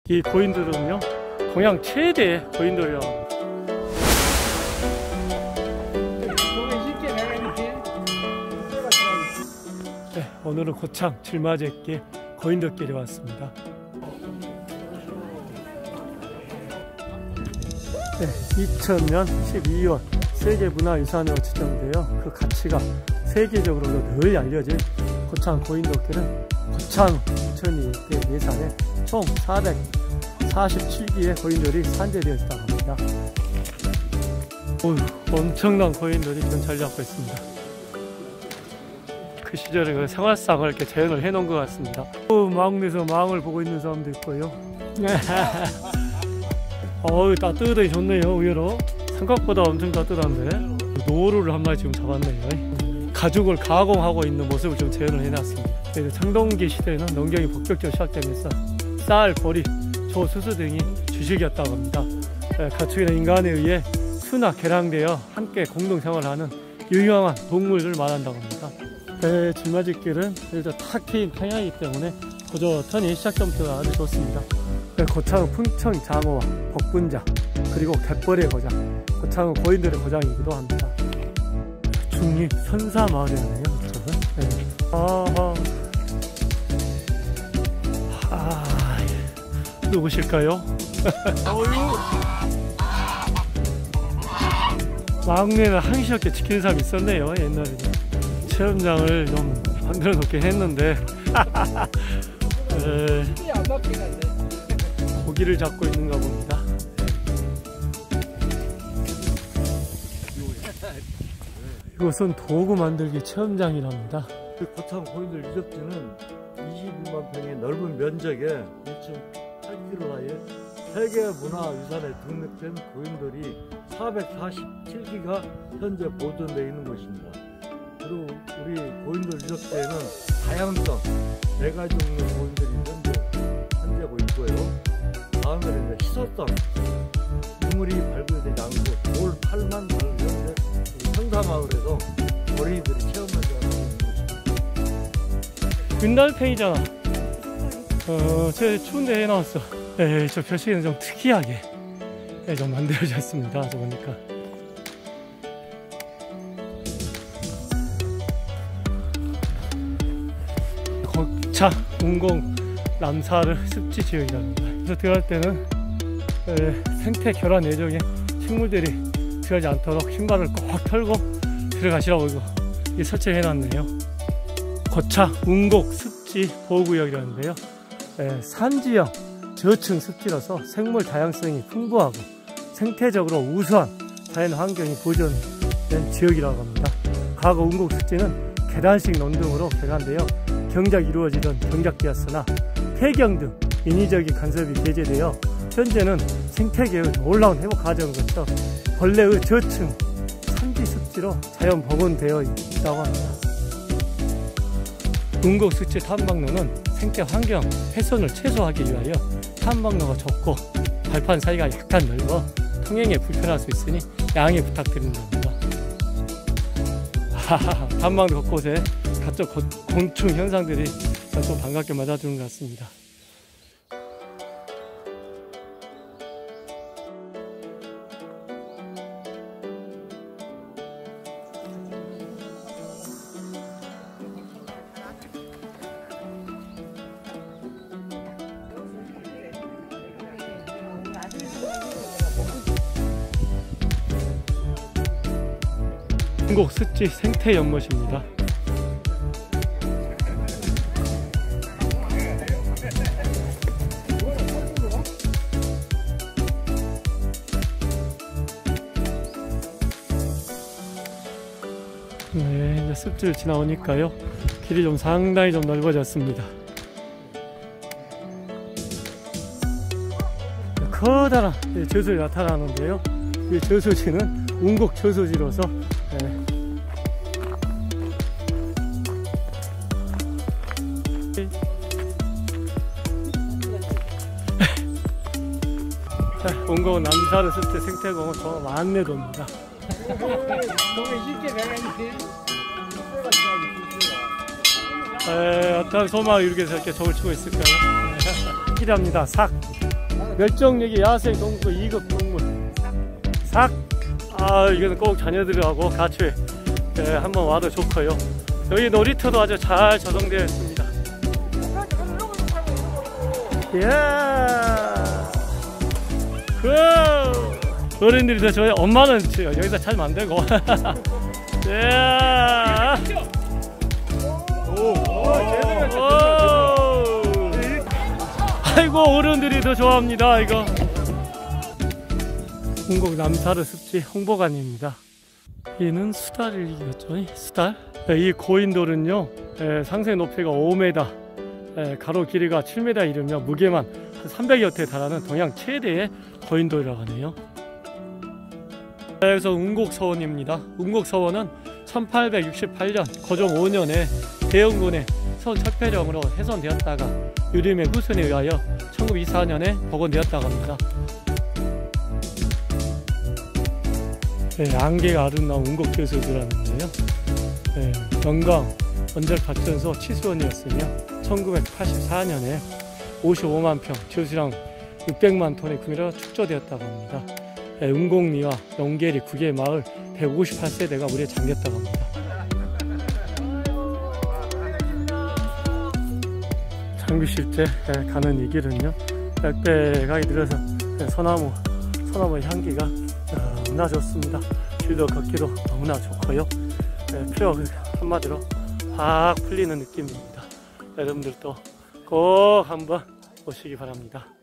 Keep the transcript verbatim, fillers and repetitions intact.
이 고인돌은요, 동양 최대 고인돌이라고 합니다. 네, 오늘은 고창 질맞이길 고인돌길에 왔습니다. 네, 이천 년 십이월 세계문화유산으로 지정되어 그 가치가 세계적으로도 늘 알려진 고창 고인돌길은 고창 부처님 예산에 총 사백사십칠 기의 고인돌이 산재되어 있다고 합니다. 오, 엄청난 고인돌이 견찰 잡고 있습니다. 그 시절에 그 생활상을 이렇게 재현을 해 놓은 것 같습니다. 오, 마을에서 마을 보고 있는 사람도 있고요. 어우, 따뜻하게 좋네요. 의외로 생각보다 엄청 따뜻한데 노루를 한 마리 지금 잡았네요. 가죽을 가공하고 있는 모습을 좀 재현을 해놨습니다. 청동기 시대에는 농경이 본격적으로 시작되면서 쌀, 보리, 조, 수수 등이 주식이었다고 합니다. 가축이나 인간에 의해 수나 개량되어 함께 공동생활하는 유용한 동물을 말한다고 합니다. 배 질맞이길은 일단 탁 트인 평야이기 때문에 고조턴이 시작점부터가 아주 좋습니다. 고창은 풍청 장어와 복분자 그리고 갯벌의 고장, 고창은 고인돌의 고장이기도 합니다. 중립 선사마을이네요. 이쪽은. 네. 아하. 아, 누구실까요? 막내는 항시없게 지키는 사람이 있었네요. 옛날에는 체험장을 좀 만들어 놓긴 했는데 고기를 잡고 있는가 봅니다. 이곳은 도구 만들기 체험장이랍니다. 고창 고인돌 유적지는 이십이만 평의 넓은 면적에 일 점 팔 킬로미터의 세계문화유산에 등록된 고인돌이 사백사십칠 기가 현재 보존되어 있는 곳입니다. 그리고 우리 고인돌 유적지에는 다양성 네 가지 종류의 고인돌이 현재 산재하고 있고요. 다음에는 희소성 유물이 발굴되지 않고 돌 팔만 달을 현재 성사마을에서 어린이들이 체험을 하고 있는 곳입니다. 윤달팽이잖아. 어, 저 추운데 해놨어. 네, 저 표시는 좀 특이하게 네, 좀 만들어졌습니다. 저 보니까. 고창 운공 남사르 습지 지역이랍니다. 그래서 들어갈 때는 에, 생태 결합 예정에 식물들이 들어가지 않도록 신발을 꼭 털고 들어가시라고 이거 이 설치해 놨네요. 고창 운곡 습지 보호구역이라는데요. 에, 산지형 저층 습지로서 생물 다양성이 풍부하고 생태적으로 우수한 자연 환경이 보존된 지역이라고 합니다. 과거 운곡 습지는 계단식 논등으로 개간되어 경작이 이루어지던 경작지였으나 폐경 등 인위적인 간섭이 배제되어 현재는 생태계의 놀라운 회복 과정을 거쳐 본래의 저층 산지 습지로 자연 복원되어 있다고 합니다. 운곡 습지 탐방로는 생태 환경 훼손을 최소화하기 위하여 탐방로가 좁고 발판 사이가 약간 넓어 통행에 불편할 수 있으니 양해 부탁드립니다. 탐방로 곳곳에 각종 곤충 현상들이 좀 반갑게 맞아주는 것 같습니다. 운곡 습지 생태 연못입니다. 네, 이제 습지를 지나오니까요, 길이 좀 상당히 좀 넓어졌습니다. 커다란 저수지 나타나는데요, 이 저수지는 운곡 저수지로서 네. 운곡 남사르 습지 생태공원 저 안내도입니다. 에, 어떤 소망을 이렇게 저렇게 저울 치고 있을까요? 기대합니다. 삭. 멸종위기 야생 동물 이 급 동물 삭. 아, 이거는 꼭 자녀들하고 같이 예, 한번 와도 좋고요. 여기 놀이터도 아주 잘 조성되어 있습니다. 이야, 그 어른들이 더 좋아요. 엄마는 여기다 잘 만들고. 이야. 오, 아이고, 어른들이 더 좋아합니다. 이거 운곡 남사르 습지 홍보관입니다. 얘는 수달이겠죠? 수달. 이 고인돌은요, 상세 높이가 오 미터, 가로 길이가 칠 미터 이르며 무게만 한 삼백여 태 달하는 동양 최대의 고인돌이라고 하네요. 그래서 운곡서원입니다. 운곡서원은 천팔백육십팔 년 고종 오 년에 대영군의 서원 척폐령으로 훼손되었다가 유림의 후손에 의하여 천구백이십사 년에 복원되었다고 합니다. 네, 안개가 아름다운 운곡 교수들하는데요. 네, 영광 원자력발전소 치수원이었으며 천구백팔십사 년에 오십오만 평 조수량 육백만 톤의 구미로 축조되었다고 합니다. 네, 운곡리와 용계리 구 개 마을 백오십팔 세대가 물에 잠겼다고 합니다. 장비실 때 가는 이 길은요, 빽빽하게 들어서 소나무, 소나무 향기가 너무나 좋습니다. 길도 걷기도 너무나 좋고요. 피로가 한마디로 확 풀리는 느낌입니다. 여러분들도 꼭 한번 오시기 바랍니다.